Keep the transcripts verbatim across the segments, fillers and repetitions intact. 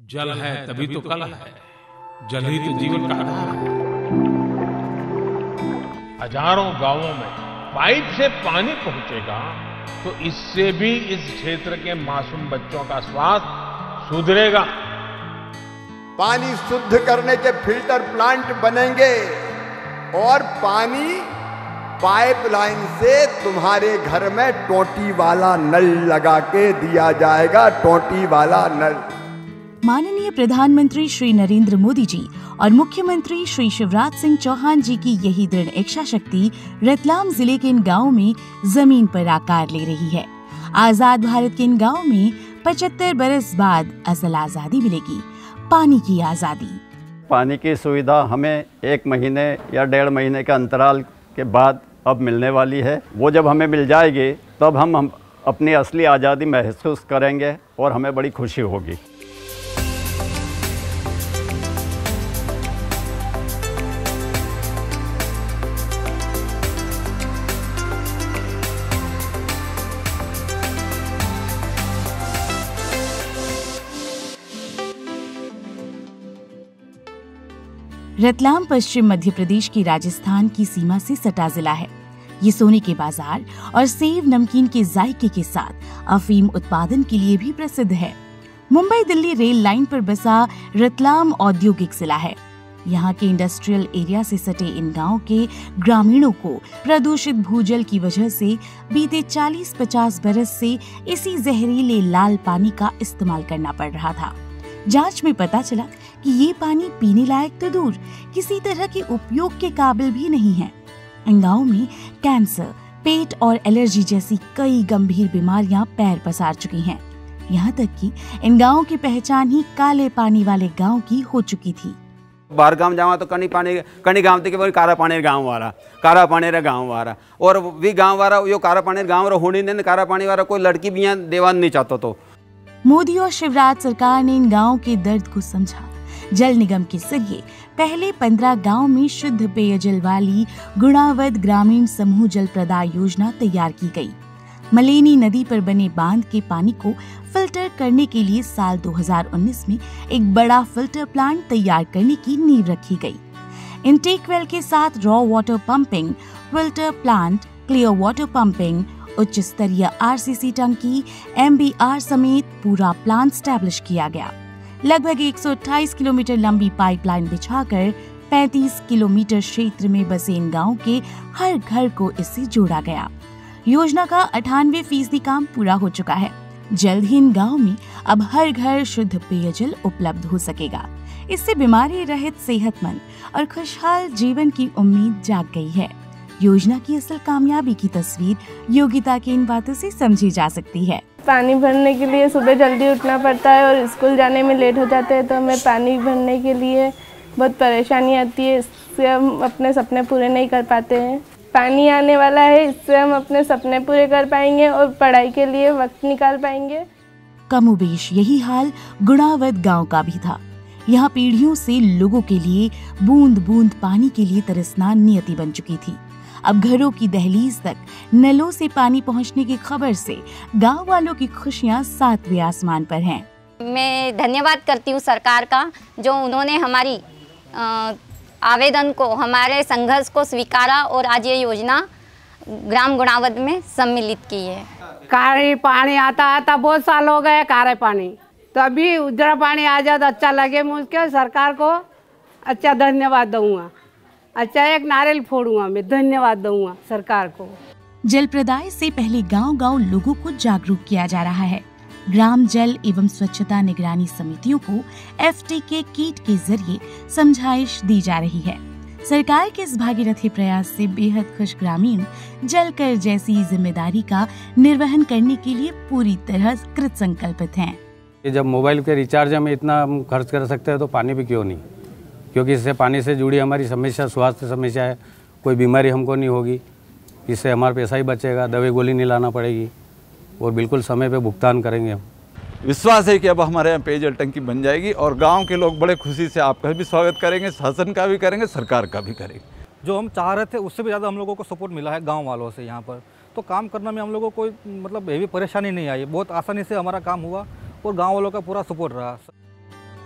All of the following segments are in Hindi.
जल है तभी तो कल है, जल ही तो जीवन का आधार है। हजारों गांवों में पाइप से पानी पहुंचेगा तो इससे भी इस क्षेत्र के मासूम बच्चों का स्वास्थ्य सुधरेगा। पानी शुद्ध करने के फिल्टर प्लांट बनेंगे और पानी पाइपलाइन से तुम्हारे घर में टोटी वाला नल लगा के दिया जाएगा, टोटी वाला नल। माननीय प्रधानमंत्री श्री नरेंद्र मोदी जी और मुख्यमंत्री श्री शिवराज सिंह चौहान जी की यही दृढ़ इच्छा शक्ति रतलाम जिले के इन गाँव में जमीन पर आकार ले रही है। आजाद भारत के इन गाँव में पचहत्तर बरस बाद असल आजादी मिलेगी, पानी की आजादी। पानी की सुविधा हमें एक महीने या डेढ़ महीने के अंतराल के बाद अब मिलने वाली है। वो जब हमें मिल जाएगी तब हम, हम अपनी असली आज़ादी महसूस करेंगे और हमें बड़ी खुशी होगी। रतलाम पश्चिम मध्य प्रदेश की राजस्थान की सीमा से सटा जिला है। ये सोने के बाजार और सेव नमकीन के जायके के साथ अफीम उत्पादन के लिए भी प्रसिद्ध है। मुंबई दिल्ली रेल लाइन पर बसा रतलाम औद्योगिक जिला है। यहाँ के इंडस्ट्रियल एरिया से सटे इन गाँव के ग्रामीणों को प्रदूषित भूजल की वजह से बीते चालीस पचास बरस से इसी जहरीले लाल पानी का इस्तेमाल करना पड़ रहा था। जांच में पता चला कि ये पानी पीने लायक तो दूर, किसी तरह के उपयोग के काबिल भी नहीं है। इन गाँव में कैंसर, पेट और एलर्जी जैसी कई गंभीर बीमारियां पैर पसार चुकी हैं। यहाँ तक कि इन गाँवों की पहचान ही काले पानी वाले गाँव की हो चुकी थी। बाहर गांव जावा तो कनी पानी कनी गांव तक बोल कारा पानी गांव वाला कारा पानी रे गांव वाला और भी गांव वाला यो कारा पानी गांव रो होनी ने कारा पानी वाला कोई लड़की भी यहाँ देवान नहीं चाहता। तो मोदी और शिवराज सरकार ने इन गाँव के दर्द को समझा। जल निगम के जरिए पहले पंद्रह गांव में शुद्ध पेयजल वाली गुणावद ग्रामीण समूह जल प्रदाय योजना तैयार की गई। मलेनी नदी पर बने बांध के पानी को फिल्टर करने के लिए साल दो हज़ार उन्नीस में एक बड़ा फिल्टर प्लांट तैयार करने की नींव रखी गई। इनटेक वेल के साथ raw water pumping, filter plant, clear water pumping, उच्च स्तरीय आरसीसी टंकी, एमबीआर समेत पूरा प्लांट स्टैब्लिश किया गया। लगभग एक सौ अट्ठाईस किलोमीटर लंबी पाइपलाइन बिछाकर पैंतीस किलोमीटर क्षेत्र में बसे इन गाँव के हर घर को इससे जोड़ा गया। योजना का अठानवे फीसदी काम पूरा हो चुका है। जल्द ही इन गाँव में अब हर घर शुद्ध पेयजल उपलब्ध हो सकेगा। इससे बीमारी रहित, सेहतमंद और खुशहाल जीवन की उम्मीद जाग गई है। योजना की असल कामयाबी की तस्वीर योगिता की इन बातों से समझी जा सकती है। पानी भरने के लिए सुबह जल्दी उठना पड़ता है और स्कूल जाने में लेट हो जाते हैं, तो हमें पानी भरने के लिए बहुत परेशानी आती है। इससे हम अपने सपने पूरे नहीं कर पाते हैं। पानी आने वाला है, इससे हम अपने सपने पूरे कर पाएंगे और पढ़ाई के लिए वक्त निकाल पाएंगे। कमोबेश यही हाल गुणावद गांव का भी था। यहाँ पीढ़ियों से लोगों के लिए बूंद बूंद पानी के लिए तरसना नियति बन चुकी थी। अब घरों की दहलीज तक नलों से पानी पहुँचने की खबर से गाँव वालों की खुशियाँ सातवें आसमान पर हैं। मैं धन्यवाद करती हूँ सरकार का, जो उन्होंने हमारी आ, आवेदन को, हमारे संघर्ष को स्वीकारा और आज ये योजना ग्राम गुणावद में सम्मिलित की है। कारे पानी आता आता बहुत साल हो गए कारे पानी, तो अभी उजरा पानी आ जाए तो अच्छा लगे। मुझके सरकार को अच्छा धन्यवाद दूंगा, अच्छा एक नारियल फोड़ूंगा, मैं धन्यवाद दूंगा सरकार को। जल प्रदाय से पहले गांव-गांव लोगों को जागरूक किया जा रहा है। ग्राम जल एवं स्वच्छता निगरानी समितियों को एफटीके किट के जरिए समझाइश दी जा रही है। सरकार के इस भागीरथी प्रयास से बेहद खुश ग्रामीण जल कर जैसी जिम्मेदारी का निर्वहन करने के लिए पूरी तरह कृत संकल्पित हैं। जब मोबाइल के रिचार्ज में इतना हम खर्च कर सकते हैं तो पानी भी क्यों नहीं, क्योंकि इससे पानी से जुड़ी हमारी समस्या स्वास्थ्य समस्या है, कोई बीमारी हमको नहीं होगी। इससे हमारा पैसा ही बचेगा, दवाई गोली नहीं लाना पड़ेगी और बिल्कुल समय पे भुगतान करेंगे हम। विश्वास है कि अब हमारे यहाँ पेयजल टंकी बन जाएगी और गांव के लोग बड़े खुशी से आपका भी स्वागत करेंगे, शासन का भी करेंगे, सरकार का भी करेंगे। जो हम चाह रहे थे उससे भी ज़्यादा हम लोगों को सपोर्ट मिला है गांव वालों से। यहाँ पर तो काम करने में हम लोगों को कोई मतलब हेवी परेशानी नहीं आई, बहुत आसानी से हमारा काम हुआ और गाँव वालों का पूरा सपोर्ट रहा।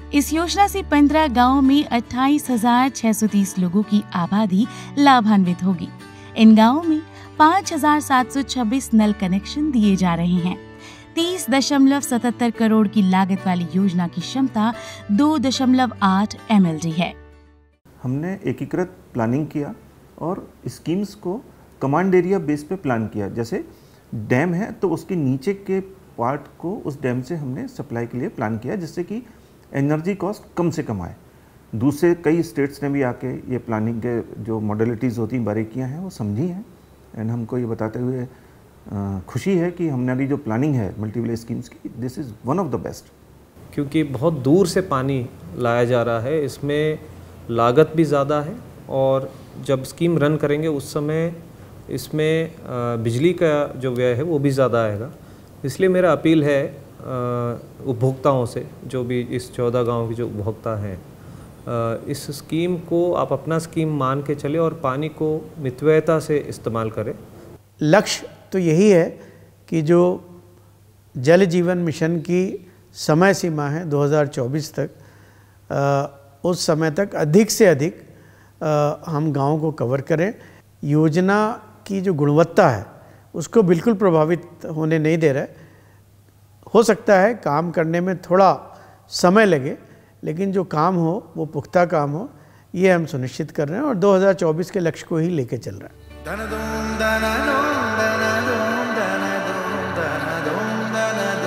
इस योजना से पंद्रह गांवों में अट्ठाईस हजार छह सौ तीस लोगों की आबादी लाभान्वित होगी। इन गांवों में पाँच हजार सात सौ छब्बीस नल कनेक्शन दिए जा रहे हैं। तीस दशमलव सतहत्तर करोड़ की लागत वाली योजना की क्षमता दो दशमलव आठ एम एल डी है। हमने एकीकृत प्लानिंग किया और स्कीम्स को कमांड एरिया बेस पे प्लान किया। जैसे डैम है तो उसके नीचे के पार्ट को उस डैम से हमने सप्लाई के लिए प्लान किया, जिससे कि एनर्जी कॉस्ट कम से कम आए। दूसरे कई स्टेट्स ने भी आके ये प्लानिंग के जो मॉडलिटीज़ होती हैं, बारीकियाँ हैं, वो समझी हैं। एंड हमको ये बताते हुए खुशी है कि हमारी जो प्लानिंग है मल्टीपल स्कीम्स की, this is one of the best. क्योंकि बहुत दूर से पानी लाया जा रहा है, इसमें लागत भी ज़्यादा है और जब स्कीम रन करेंगे उस समय इसमें बिजली का जो व्यय है वो भी ज़्यादा आएगा। इसलिए मेरा अपील है उपभोक्ताओं से, जो भी इस चौदह गांव के जो उपभोक्ता हैं, इस स्कीम को आप अपना स्कीम मान के चले और पानी को मितव्ययता से इस्तेमाल करें। लक्ष्य तो यही है कि जो जल जीवन मिशन की समय सीमा है दो हज़ार चौबीस तक, आ, उस समय तक अधिक से अधिक आ, हम गाँव को कवर करें। योजना की जो गुणवत्ता है उसको बिल्कुल प्रभावित होने नहीं दे रहा है। हो सकता है काम करने में थोड़ा समय लगे, लेकिन जो काम हो वो पुख्ता काम हो, ये हम सुनिश्चित कर रहे हैं और दो हज़ार चौबीस के लक्ष्य को ही लेके चल रहे हैं।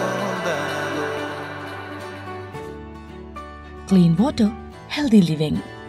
Clean water, healthy living.